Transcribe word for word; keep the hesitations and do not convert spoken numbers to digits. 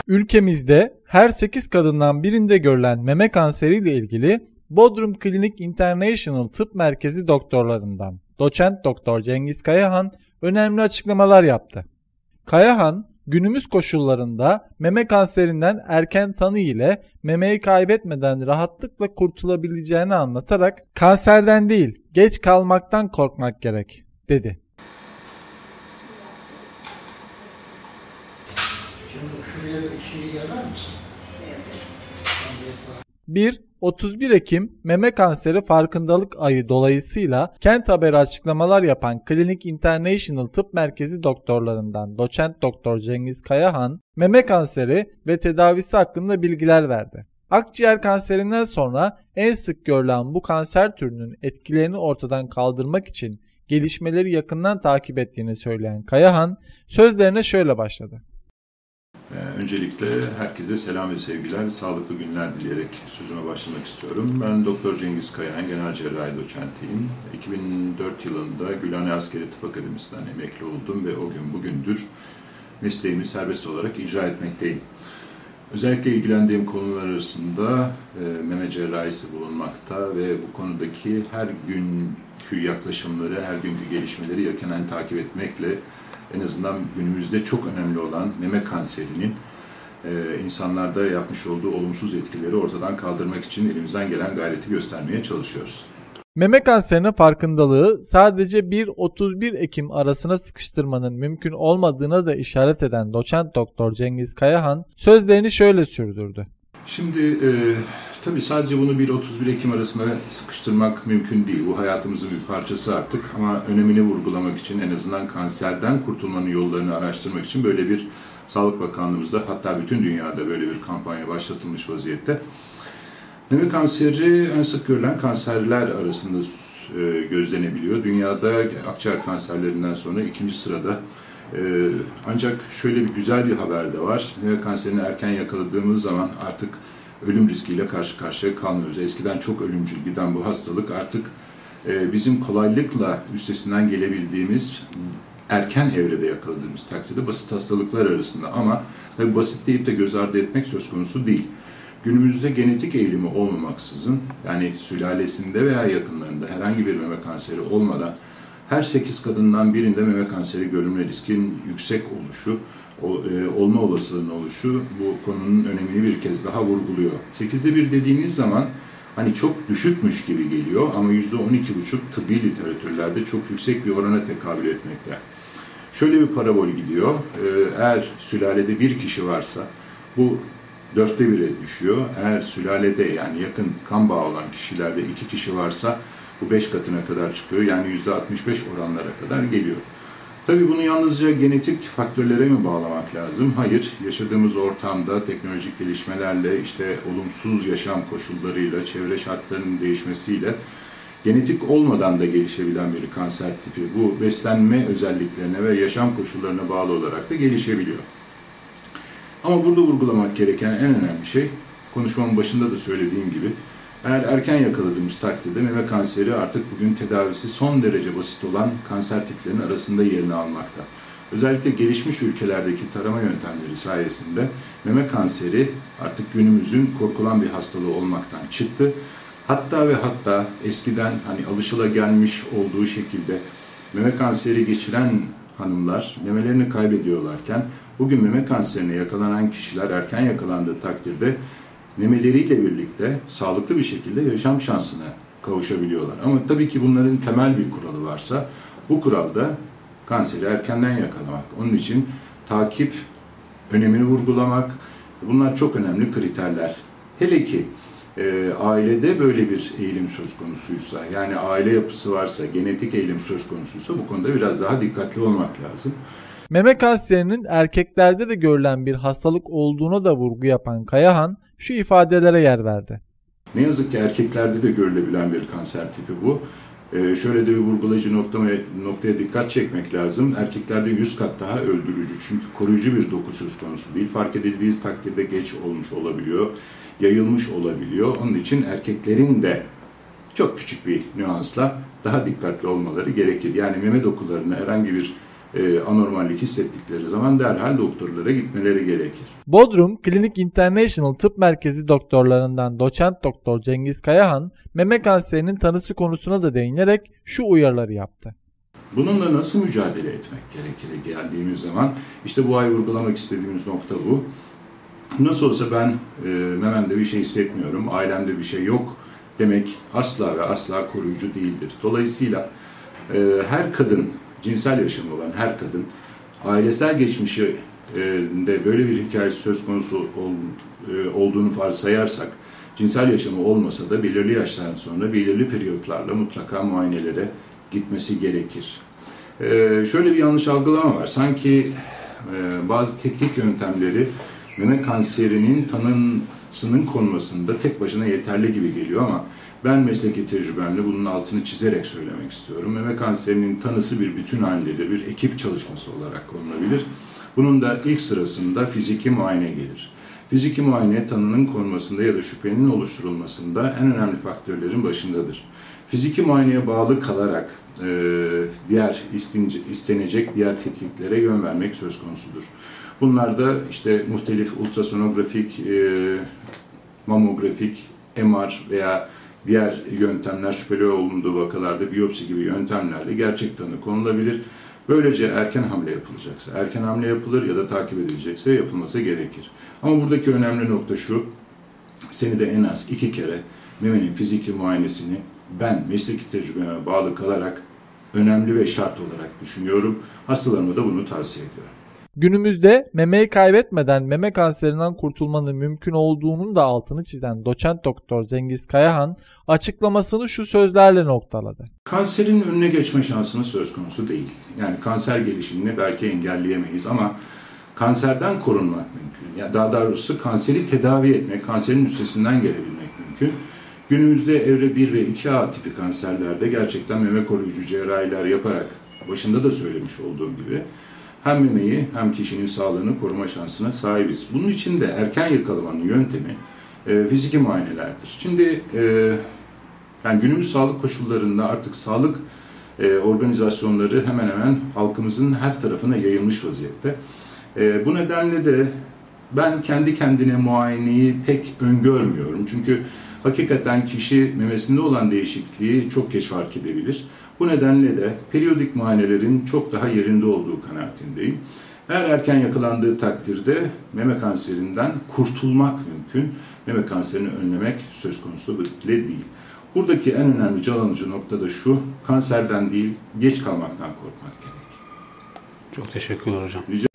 Ülkemizde her sekiz kadından birinde görülen meme kanseriyle ilgili Bodrum Klinik International Tıp Merkezi doktorlarından Doçent Doktor Cengiz Kayahan önemli açıklamalar yaptı. Kayahan, günümüz koşullarında meme kanserinden erken tanı ile memeyi kaybetmeden rahatlıkla kurtulabileceğini anlatarak kanserden değil, geç kalmaktan korkmak gerek, dedi. bir otuz bir Ekim Meme Kanseri Farkındalık Ayı dolayısıyla Kent Haber açıklamalar yapan Klinik International Tıp Merkezi doktorlarından Doçent Doktor Cengiz Kayahan, meme kanseri ve tedavisi hakkında bilgiler verdi. Akciğer kanserinden sonra en sık görülen bu kanser türünün etkilerini ortadan kaldırmak için gelişmeleri yakından takip ettiğini söyleyen Kayahan, sözlerine şöyle başladı. Öncelikle herkese selam ve sevgiler, sağlıklı günler dileyerek sözüme başlamak istiyorum. Ben Doktor Cengiz Kayahan, genel cerrahi doçentiyim. iki bin dört yılında Gülhane Askeri Tıp Akademisi'nden emekli oldum ve o gün bugündür mesleğimi serbest olarak icra etmekteyim. Özellikle ilgilendiğim konular arasında e, meme cerrahisi bulunmakta ve bu konudaki her günkü yaklaşımları, her günkü gelişmeleri yakinen takip etmekle en azından günümüzde çok önemli olan meme kanserinin e, insanlarda yapmış olduğu olumsuz etkileri ortadan kaldırmak için elimizden gelen gayreti göstermeye çalışıyoruz. Meme kanserine farkındalığı sadece bir otuz bir Ekim arasına sıkıştırmanın mümkün olmadığına da işaret eden Doçent Doktor Cengiz Kayahan sözlerini şöyle sürdürdü. Şimdi e, tabii sadece bunu bir otuz bir Ekim arasına sıkıştırmak mümkün değil. Bu hayatımızın bir parçası artık ama önemini vurgulamak için en azından kanserden kurtulmanın yollarını araştırmak için böyle bir Sağlık Bakanlığımızda, hatta bütün dünyada böyle bir kampanya başlatılmış vaziyette. Meme kanseri en sık görülen kanserler arasında e, gözlenebiliyor. Dünyada akciğer kanserlerinden sonra ikinci sırada. Ee, ancak şöyle bir güzel bir haber de var. Meme kanserini erken yakaladığımız zaman artık ölüm riskiyle karşı karşıya kalmıyoruz. Eskiden çok ölümcül giden bu hastalık artık e, bizim kolaylıkla üstesinden gelebildiğimiz, erken evrede yakaladığımız takdirde basit hastalıklar arasında, ama tabii basit deyip de göz ardı etmek söz konusu değil. Günümüzde genetik eğilimi olmamaksızın, yani sülalesinde veya yakınlarında herhangi bir meme kanseri olmadan her sekiz kadından birinde meme kanseri görülme riskinin yüksek oluşu, olma olasılığının oluşu bu konunun önemini bir kez daha vurguluyor. sekizde bir dediğiniz zaman hani çok düşükmüş gibi geliyor ama yüzde on iki buçuk tıbbi literatürlerde çok yüksek bir orana tekabül etmekte. Şöyle bir parabol gidiyor. Eğer sülalede bir kişi varsa bu dörtte bire düşüyor. Eğer sülalede, yani yakın kan bağı olan kişilerde iki kişi varsa bu beş katına kadar çıkıyor. Yani yüzde altmış beş oranlara kadar geliyor. Tabii bunu yalnızca genetik faktörlere mi bağlamak lazım? Hayır. Yaşadığımız ortamda teknolojik gelişmelerle, işte olumsuz yaşam koşullarıyla, çevre şartlarının değişmesiyle genetik olmadan da gelişebilen bir kanser tipi bu beslenme özelliklerine ve yaşam koşullarına bağlı olarak da gelişebiliyor. Ama burada vurgulamak gereken en önemli şey, konuşmamın başında da söylediğim gibi, eğer erken yakaladığımız takdirde meme kanseri artık bugün tedavisi son derece basit olan kanser tiplerinin arasında yerini almakta. Özellikle gelişmiş ülkelerdeki tarama yöntemleri sayesinde meme kanseri artık günümüzün korkulan bir hastalığı olmaktan çıktı. Hatta ve hatta eskiden hani alışılagelmiş olduğu şekilde meme kanseri geçiren hanımlar memelerini kaybediyorlarken bugün meme kanserine yakalanan kişiler erken yakalandığı takdirde memeleriyle birlikte sağlıklı bir şekilde yaşam şansına kavuşabiliyorlar. Ama tabii ki bunların temel bir kuralı varsa, bu kuralda kanseri erkenden yakalamak. Onun için takip, önemini vurgulamak, bunlar çok önemli kriterler. Hele ki e, ailede böyle bir eğilim söz konusuysa, yani aile yapısı varsa, genetik eğilim söz konusuysa bu konuda biraz daha dikkatli olmak lazım. Meme kanserinin erkeklerde de görülen bir hastalık olduğuna da vurgu yapan Kayahan şu ifadelere yer verdi. Ne yazık ki erkeklerde de görülebilen bir kanser tipi bu. Ee, şöyle de bir vurgulayıcı noktaya, noktaya dikkat çekmek lazım. Erkeklerde yüz kat daha öldürücü, çünkü koruyucu bir doku söz konusu değil. Fark edildiği takdirde geç olmuş olabiliyor, yayılmış olabiliyor. Onun için erkeklerin de çok küçük bir nüansla daha dikkatli olmaları gerekir. Yani meme dokularına herhangi bir e, anormallik hissettikleri zaman derhal doktorlara gitmeleri gerekir. Bodrum Klinik International Tıp Merkezi doktorlarından doçent doktor Cengiz Kayahan, meme kanserinin tanısı konusuna da değinerek şu uyarıları yaptı. Bununla nasıl mücadele etmek gerekir geldiğimiz zaman, işte bu ay vurgulamak istediğimiz nokta bu. Nasıl olsa ben e, mememde bir şey hissetmiyorum, ailemde bir şey yok demek asla ve asla koruyucu değildir. Dolayısıyla e, her kadın, cinsel yaşamı olan her kadın, ailesel geçmişi e, de böyle bir hikayesi söz konusu ol, e, olduğunu varsayarsak, cinsel yaşamı olmasa da belirli yaşlardan sonra belirli periyotlarla mutlaka muayenelere gitmesi gerekir. Ee, şöyle bir yanlış algılama var. Sanki e, bazı tetkik yöntemleri meme kanserinin tanısının konmasında tek başına yeterli gibi geliyor ama ben mesleki tecrübemle bunun altını çizerek söylemek istiyorum. Meme kanserinin tanısı bir bütün halindedir, bir ekip çalışması olarak konulabilir. Bunun da ilk sırasında fiziki muayene gelir. Fiziki muayene tanının konmasında ya da şüphenin oluşturulmasında en önemli faktörlerin başındadır. Fiziki muayeneye bağlı kalarak e, diğer istince, istenecek diğer tetkiklere yön vermek söz konusudur. Bunlar da işte muhtelif ultrasonografik, e, mamografik, M R veya diğer yöntemler, şüpheli olunduğu vakalarda biyopsi gibi yöntemlerle gerçek tanı konulabilir. Böylece erken hamle yapılacaksa, erken hamle yapılır ya da takip edilecekse yapılması gerekir. Ama buradaki önemli nokta şu, senede en az iki kere memenin fiziki muayenesini ben mesleki tecrübeme bağlı kalarak önemli ve şart olarak düşünüyorum. Hastalarıma da bunu tavsiye ediyorum. Günümüzde memeyi kaybetmeden meme kanserinden kurtulmanın mümkün olduğunun da altını çizen doçent doktor Cengiz Kayahan açıklamasını şu sözlerle noktaladı. Kanserin önüne geçme şansımız söz konusu değil. Yani kanser gelişimini belki engelleyemeyiz ama kanserden korunmak mümkün. Yani daha doğrusu kanseri tedavi etmek, kanserin üstesinden gelebilmek mümkün. Günümüzde evre bir ve iki A tipi kanserlerde gerçekten meme koruyucu cerrahiler yaparak, başında da söylemiş olduğum gibi, hem memeyi hem kişinin sağlığını koruma şansına sahibiz. Bunun için de erken yakalamanın yöntemi e, fiziki muayenelerdir. Şimdi e, yani günümüz sağlık koşullarında artık sağlık e, organizasyonları hemen hemen halkımızın her tarafına yayılmış vaziyette. E, bu nedenle de ben kendi kendine muayeneyi pek öngörmüyorum. Çünkü hakikaten kişi memesinde olan değişikliği çok geç fark edebilir. Bu nedenle de periyodik muayenelerin çok daha yerinde olduğu kanaatindeyim. Eğer erken yakalandığı takdirde meme kanserinden kurtulmak mümkün. Meme kanserini önlemek söz konusu bile değil. Buradaki en önemli can alıcı nokta da şu, kanserden değil, geç kalmaktan korkmak gerek. Çok teşekkürler hocam. Rica